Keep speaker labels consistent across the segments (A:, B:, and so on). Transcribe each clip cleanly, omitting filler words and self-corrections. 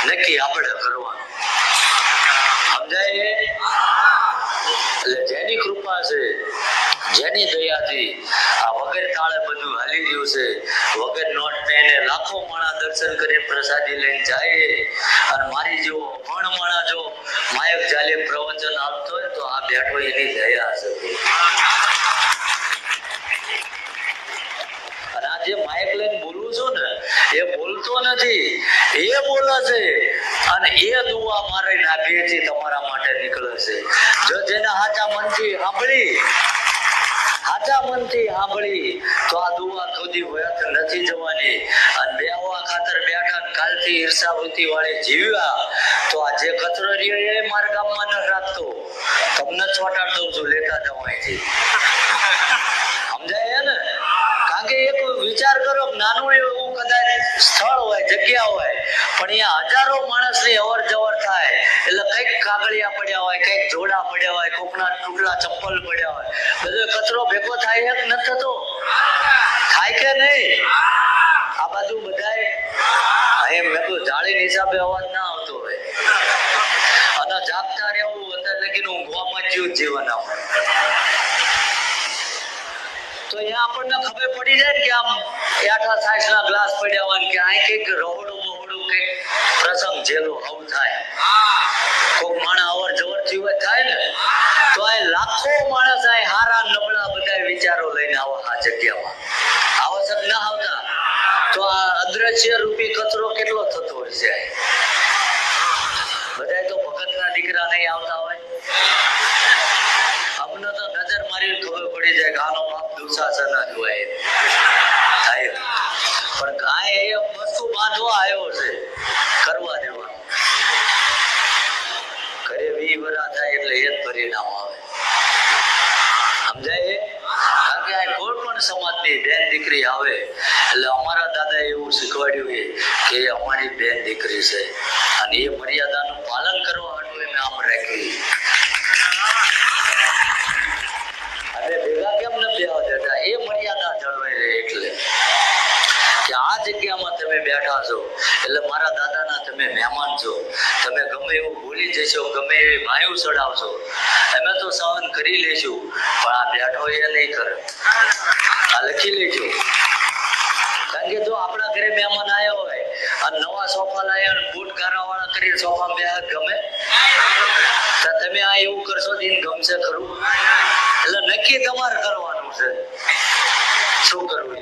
A: નક્કી આપણે કરવાનું. સમજાય? એટલે જેની કૃપા છે, જેની દયાથી આ વગર તાળે બધું હાલી રહ્યું છે, વગર નોટ પેને લાખો માણા દર્શન કરી પ્રસાદી લઈને જાય, અને મારી જેવો ભણ માણા જો માયક ચાલે પ્રવચન આપતો હોય તો આ બેઠો એની દયા છે. અને આ જે માયક લઈને બોલું છું ને, એ બોલતો નથી, એ બોલે છે, અને એ દુઆ મારે નાભીએથી તમારા માટે નીકળે છે. જો જેના હાચા મનથી સાંભળી તો આ દુઆ કદી વ્યર્થ નથી જવાની. અને બેહવા ખાતર બેઠા કાલથી ઈર્ષાવૃત્તિ વાળી જીવ્યા તો આ જે કચરો રહ્યો એ મારા ગામમાં ન રાખતો, તમને છોટાડ દઉં છું, લેતા જાઓ અહીંથી. સમજાય ને? કારણ કે એક વિચાર કરો, નાનું એવું કદાચ સ્થળ હોય, જગ્યા હોય, પણ અહીંયા હજારો માણસની અવર જવર થાય, એટલે કઈક કાગળિયા પડ્યા હોય, કઈક જોડા પડ્યા હોય, કોકના ટુકડા ચપ્પલ પડ્યા હોય, બધો કચરો ભેગો થાય કે નથી થતો? થાય કે નહીં? આ બાજુ બધાય અહીં મેં તો જાળીના હિસાબે અવાજ ના આવતો હોય, અને જાગતા રહેવું અત્યારે લગીને ઊંઘવામાં જ જીવન આપણે. તો અહીંયા આપણને ખબર પડી જાય કે આમ 8 ના ગ્લાસ પડ્યા હોય કે આ કઈક રહોડું બહોડું કઈક પ્રસંગ જેલો આવું થાય, કોક માણસ અવર જવર થી હોય થાય ને, તો આ લાખો માણસ આ હારા નબળા બધા વિચારો લઈને આવો આ જગ્યામાં આવશ્યક ના આવતા, તો આ અદ્રશ્ય રૂપી કચરો કેટલો થતો હોય છે. બધા તો ભગતના દીકરા નહીં આવતા હોય, અમને તો નજર મારી ખબર પડી જાય કે આનો બાપ દુશાસન જ હોય થાય, પણ કાંઈ એ વસ્તુ બાંધવા આવ્યો છે, કરવા દેવાનું. ઘરે 20 વર્ષ થાય એટલે એ જ પરિણામ આવે. સમજાય? કારણ કે આ કોઈ પણ સમાજની બેન દીકરી આવે એટલે અમારા દાદા એવું શીખવાડ્યું કે અમારી બેન દીકરી છે, અને એ મર્યાદાનું પાલન કરવા હાટું એમ આમ રાખ્યું. ભેગા કેમ ન બેહવા દેતા? એ મર્યાદા જળવાઈ રહે. એટલે કે આ જગ્યામાં તમે બેઠા છો એટલે મારા દાદાના તમે મહેમાન છો, તમે ગમે એવું બોલી જશો, ગમે એવી માયું ચડાવશો, અમે તો સહન કરી લેશું, પણ આ બેઠો એ નહીં કરે. આ લખી લેજો. કારણ કે જો આપણા ઘરે મહેમાન આવ્યા હોય અને નવા સોફા લાવ્યા બૂટ ગારા વાળા કરી સોફા બેહા ગમે, તો તમે આ એવું કરશો દિન ગમશે ખરું? એટલે નક્કી તમારે કરવાનું છે શું કરવું.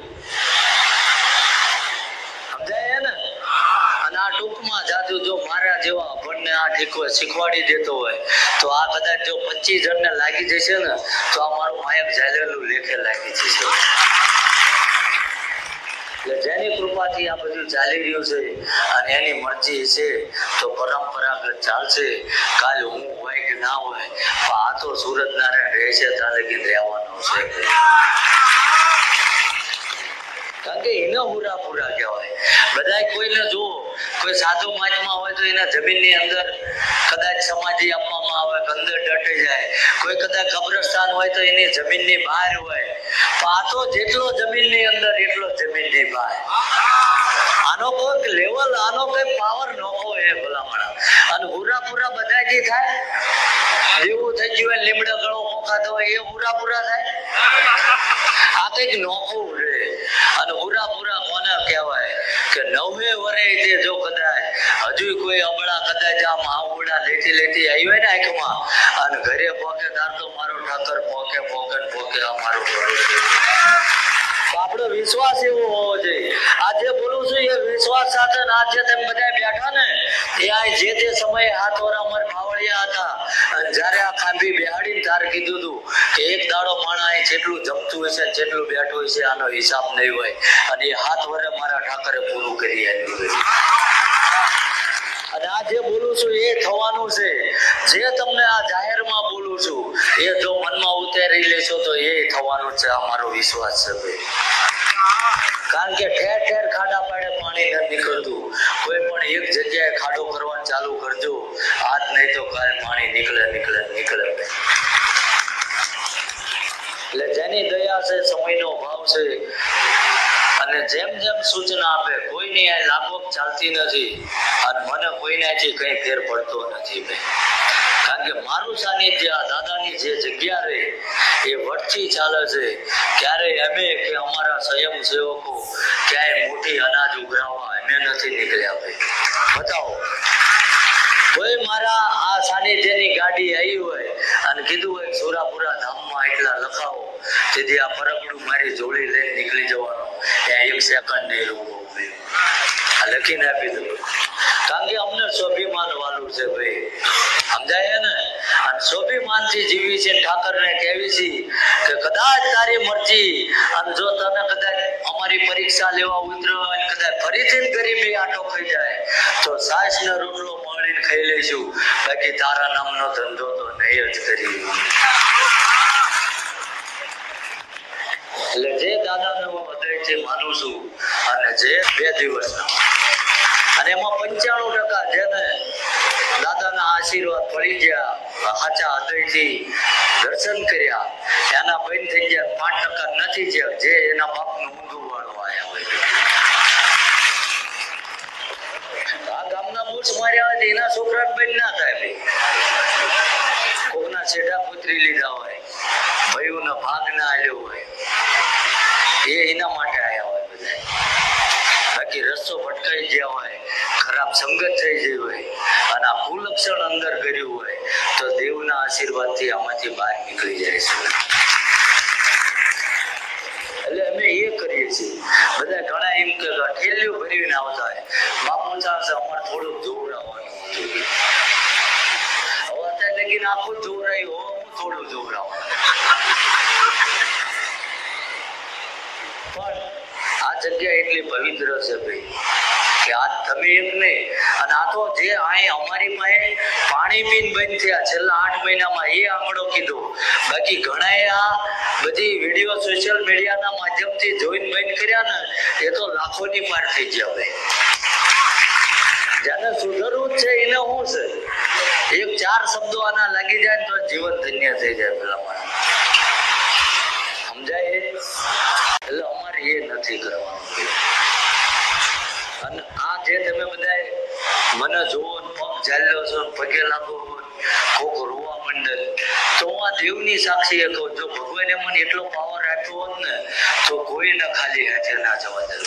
A: સમજાય ને? અને આ ટૂંકમાં જાજુ જો મારા જેવા અભણને આ શીખવાડી દેતો હોય તો આ કદાચ જો 25 જણને લાગી જશે ને તો આ મારું માયક ઝાલેલું લેખે લાગી જશે. એટલે જેની કૃપાથી આ બધું ચાલી રહ્યું છે અને એની મરજી છે તો પરંપરાગત ચાલશે. કાલ હું હોય કે ના હોય, આ તો સુરત નારાયણ રહેશે ત્યાં લગી રહેવાનું છે. કારણ કે એને પૂરા કહેવાય. બધા કોઈને જુઓ, કોઈ સાધુ મહાત્મા હોય તો એના જમીનની અંદર કદાચ સમાધિ આપવામાં આવે, અંદર ડટી જાય. કોઈ કદાચ કબ્રસ્તાન હોય તો એની જમીનની બહાર હોય. આ તો જેટલો જમીનની અંદર એટલો જમીનની બહાર. આનો કોઈ લેવલ, આનો કોઈ પાવર નોખો એ ભલામણા. અને પૂરા બધા જે થાય એવું થઈ ગયું, લીમડા ગળો પોકાતો હોય એ પૂરા થાય. આ કઈક નોખું રે. અને પૂરા કોને કહેવાય કે 90 વર્ષે જો કદાચ હજુ કોઈ અબળા કદાચ આમ આવડા લેતી આવી ને આંખમાં અને ઘરે પોકે તાર તો મારો ઠાકર પોકે આ મારો આપણો વિશ્વાસ એવો હોવો જોઈએ. આજે બોલું છું એ વિશ્વાસ સાથે આજે તમે બધા બેઠા ને એ આ જે તે સમયે હાથ વરામર બાવળિયા હતા, અને જયારે આ ખાંભી બેહાડીને તારે કીધું હતું કે એક દાડો માણા અહીં જેટલું જમતું હશે જેટલું બેઠું હશે આનો હિસાબ નહીં હોય, અને એ હાથ વરે મારા ઠાકરે પૂરું કરી આવ્યું. અને આ જે બોલું છું એ થવાનું છે. જે તમને આ જાહેરમાં બોલું છું એ જો મનમાં ઉતારી લેશો તો એ થવાનું છે. આ મારો વિશ્વાસ છે ભાઈ. કારણ કે ઠેર ખાડા પાડે પાણી નથી નીકળતું. કોઈ પણ એક જગ્યાએ ખાડો કરવાનું ચાલુ કરજો, આજ નહીં તો કાલ પાણી નીકળે. એટલે જેની દયા છે, સમયનો ભાવ છે, અને જેમ સૂચના આપે કોઈ કોઈની આ લાગવગ ચાલતી નથી અને મને કોઈનાથી કઈ ફેર પડતો નથી ભાઈ. કારણ કે મારું સાનિધ્ય આ દાદાની જે જગ્યા રહે એ વટથી ચાલે છે. ક્યારેય અમે કે અમારા સ્વયંસેવકો ક્યાંય મોટી અનાજ ઉઘરાવવા અમે નથી નીકળ્યા ભાઈ. બતાવો કોઈ મારા આ સાનિધ્યની ગાડી આવી હોય અને કીધું હોય સુરાપુરા ધામમાં એટલા લખાવો, તેથી આ પરગડું મારી જોડી લઈને નીકળી જવાનો, ત્યાં 1 સેકન્ડ નહીં રોકવો ભાઈ. આ લખીને આપી દઉં. કારણ કે અમને સ્વાભિમાન વાળું છે ભાઈ, સમજાય ને? અને સ્વાભિમાનથી જીવી છે. ઠાકરને કહેવી છે કે કદાચ તારી મરજી અને જો તને કદાચ અમારી પરીક્ષા લેવા ઉતર્યો હોય, કદાચ ફરીથી ગરીબી આટો ખાઈ જાય તો સાસ ને રોટલો મળીને ખાઈ લઈશું, બાકી તારા નામનો ધંધો તો નહીં જ કરી. એટલે જે દાદાને હું હૃદયથી માનું છું અને જે 2 દિવસના અને એમાં 95% જેને દાદાના આશીર્વાદ પડી ગયા, સાચા હૃદયથી દર્શન કર્યા, એના બંધ થઈ ગયા. 5% નથી જે એના બાપનું ઊંધું વાળવા આવ્યા હોય. આ ગામના બુશ માર્યા હોય એના છોકરા બંધ ના થાય ભાઈ. કોકના છેડા પુત્રી લીધા હોય, ભાઈઓના ભાગ ના આલ્યો હોય, એ એના માટે આવ્યા હોય બધા. બાકી રસ્તો ભટકાઈ ગયા હોય, ખરાબ સંગત થઈ ગઈ હોય અને આ કુલક્ષણ અંદર કર્યું હોય તો દેવના આશીર્વાદથી આમાંથી બહાર નીકળી જાય છે. એટલે અમે એ કરીએ છીએ. બધા ઘણા એમ કે ઠેલીઓ ભરીને આવતા હોય, બાપુ ચાલશે અમારે થોડુંક જોવડાવવાનું હતું. હવે અત્યારે લગીને આખું જોવડાયું હો, હું થોડું જોવડાવવાનું. પણ આ જગ્યા એટલી પવિત્ર છે ભાઈ કે આ તમે એક નહીં, અને આ તો જે અહીં અમારી પાસે પાણી પીને બંધ થયા છેલ્લા 8 મહિનામાં એ આંકડો કીધો. બાકી ઘણાએ આ બધી વિડીયો સોશિયલ મીડિયાના માધ્યમથી જોઈને બંધ કર્યા ને, એ તો લાખોની પાર થઈ ગયા ભાઈ. જેને સુધરવું જ છે એને શું છે, 1-4 શબ્દો આના લાગી જાય ને તો જીવન ધન્ય થઈ જાય પેલા મારા. સમજાય? એટલે અમારે એ નથી કરવાનું. અને આ જે તમે બધા મને જોવો, પગ ઝાલ્યો છો, પગે લાગો, કોક રોવા મંડળ, તો હું આ દેવની સાક્ષી એ કહું, જો ભગવાને મને એટલો પાવર આપ્યો હોત ને તો કોઈને ખાલી હાથે ના જવા દે.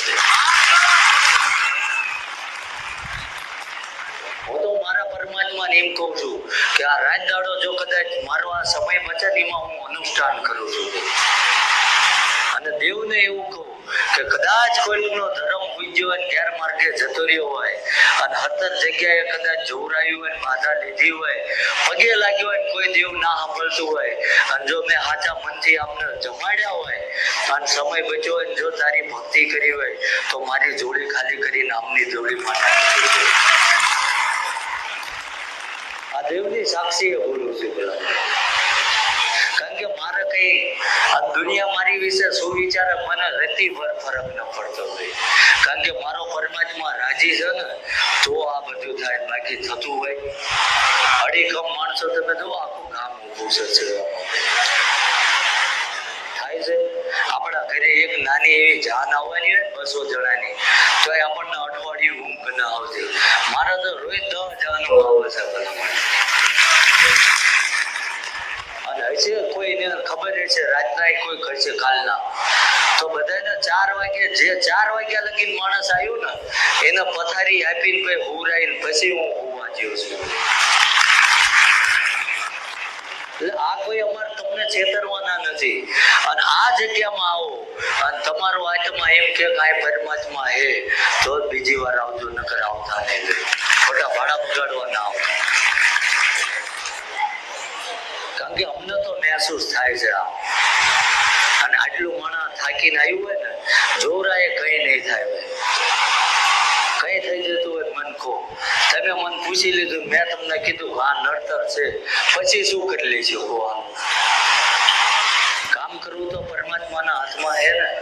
A: હું તો મારા પરમાત્માને એમ કહું છું કે આ રાત દાડો જો કદાચ મારો આ સમય બચે ને એમાં હું અનુષ્ઠાન કરું છું. અને દેવને એવું કહું કે કદાચ કોઈનો ધર્મ પૂજ્યો હોય, ગેરમાર્ગે જતો રહ્યો હોય અને 17 જગ્યાએ કદાચ જોવરાયું હોય, બાધા લીધી હોય, પગે લાગ્યો હોય, કોઈ દેવ ના સાંભળતું હોય, અને જો મેં સાચા મનથી આપને જમાડ્યા હોય અને સમય બચ્યો હોય, જો તારી ભક્તિ કરી હોય તો મારી જોડી ખાલી કરી નામની જોડી માટે આ દેવની સાક્ષી એ બોલું છું પેલા. કારણ કે મારે કઈ આ દુનિયા મારી વિશે શું વિચારે મને રતી ભર ફરક ન પડતો હોય. કારણ કે મારો પરમાત્મા રાજી છે ને તો આ બધું થાય, બાકી થતું હોય અડીખમ માણસો તમે જો આખું ગામ ઊભું છે થાય છે. આપણા ઘરે એક નાની એવી જાન આવવાની હોય 200 જણાની તો એ આપણને અઠવાડિયું ઊંઘ ના આવતી. મારે તો રોજ 10 જાનો આવે છે ભલા. અને હશે કોઈને ખબર છે રાતના કોઈ કરશે કાલના, તો બધાને 4 વાગે જે 4 વાગ્યા લગીને માણસ આવ્યું ને એને પથારી આપીને પછી હુરાઈને પછી હું હોવા જ્યો છું. એટલે આ કોઈ અમારે તમને છેતરવાના નથી. અને આ જગ્યામાં આવો અને તમારો આત્મા એમ કે કાંઈ પરમાત્મા હે તો બીજી વાર આવજો, નકર આવતા નહીં. ખોટા ભાડા બગાડવા ના આવતા. કારણ કે અમને તો મહેસૂસ થાય છે આ. અને આટલું માણસ થાકીને આવ્યું હોય ને જોરાએ કઈ નહીં થાય હોય, કઈ થઈ જતું હોય મન ખો. તમે મન પૂછી લીધું, મેં તમને કીધું હા નડતર છે, પછી શું કરી લેશો? કામ કરવું તો પરમાત્માના હાથમાં હે ને.